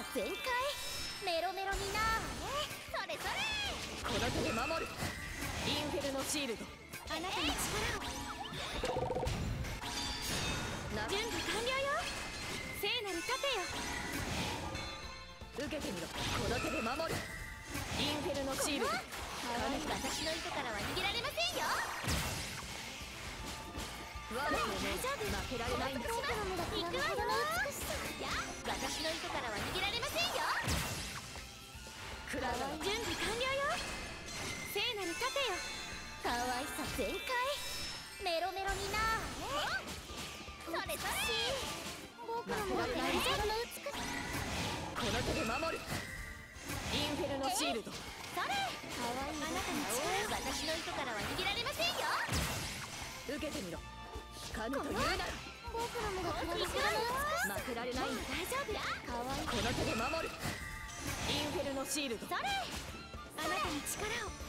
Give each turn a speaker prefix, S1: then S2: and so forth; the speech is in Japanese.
S1: 全開。メロメロになーれ。それそれ。
S2: この手で守る。インフェルノシールド。
S1: あなたの力を。
S2: 準備完了よ。聖なる盾よ。受けてみろ。この手で守る。インフェルノシールド。
S1: 私の糸からは逃げられませんよ。
S2: 我の目負けられないんだ。
S1: 行くわよ。私の糸からは逃げられませんよ。
S2: クラガの
S1: 準備完了よ。聖なる盾よ。可愛さ全開。メロメロになーれ。それそれ。僕の持っている美しさ。
S2: この手で守る。インフェルノシールド。
S1: それ。可愛いあなたの力。私の糸からは逃げられませんよ。
S2: 受けてみろ。光と言うなら。
S1: 僕の目がくらぶ
S2: 負けられないんだ。
S1: 大丈夫。可愛い
S2: この手で守る。インフェルノシールド。
S1: それ。あなたの力を。